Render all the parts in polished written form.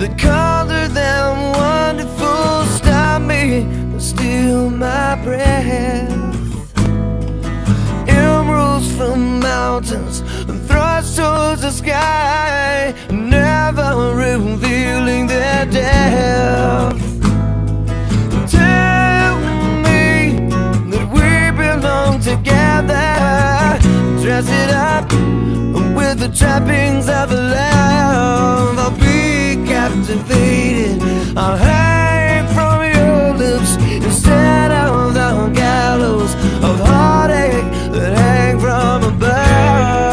that color them wonderful stop me and steal my breath. Emeralds from mountains and thrust towards the sky, never revealing their depth. Tell me that we belong together. Dress it up with the trappings of love. I'll be captivated, I'll hang from your lips instead of the gallows of heartache that hang from above.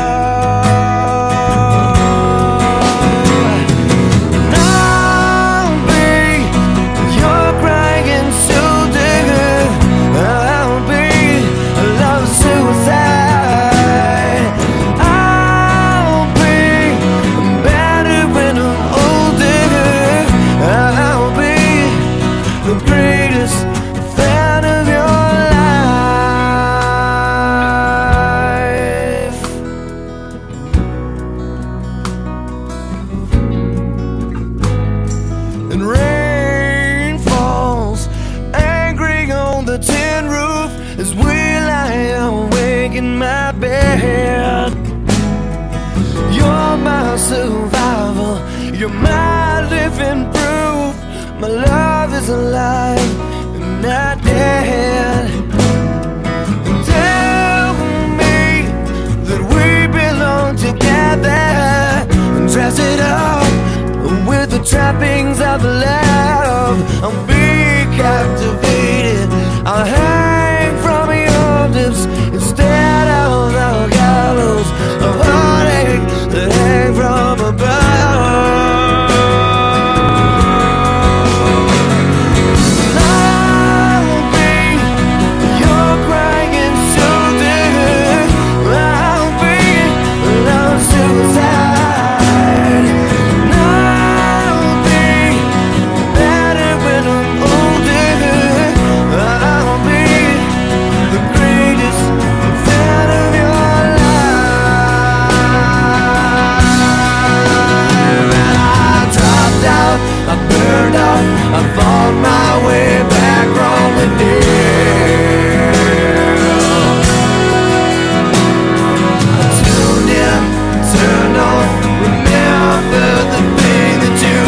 I'll be your crying soul digger. I'll be a love suicide. I'll be better when I'm older. I'll be the greatest fan of your life. And rain falls angry on the tin roof as we lie awake in my bed. You're my survival, you're my living proof. My love is alive and not dead. And tell me that we belong together, and dress it up with the trappings of love. I'll be captivated, I'll hang from your lips instead of the gallows of heartache that hang from above. I'll be your crying soul digger. I'll be love suicide. I'll be better when I'm older. I'll be the greatest fan of your life. And I dropped out, I burned out, I fought my way back from the dead. I tuned in, turned on, remember the thing that you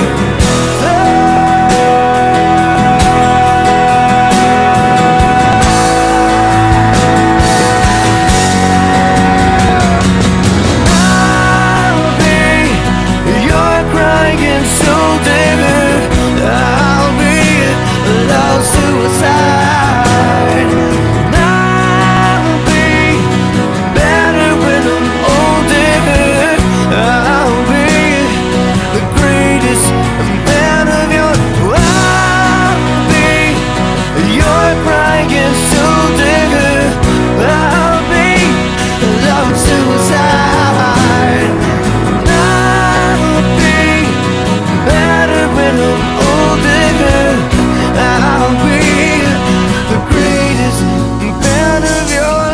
I'll be your crying soul digger. I'll be love suicide. I'll be better when I'm older. I'll be the greatest man of your. I'll be your crying soul digger. I'll be love suicide. I'll be better when I'm older. I'll be the greatest man of your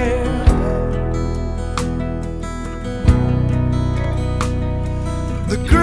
life. The